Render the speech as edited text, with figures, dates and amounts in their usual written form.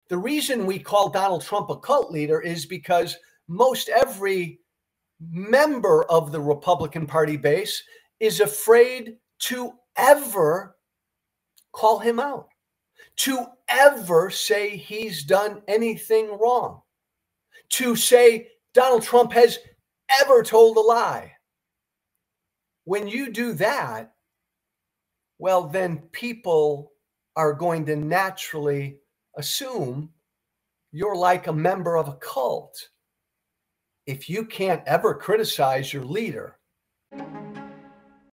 The reason we call Donald Trump a cult leader is because most every member of the Republican Party base is afraid to ever call him out, to ever say he's done anything wrong, to say Donald Trump has ever told a lie. When you do that, well, then people are going to naturally assume you're like a member of a cult. If you can't ever criticize your leader,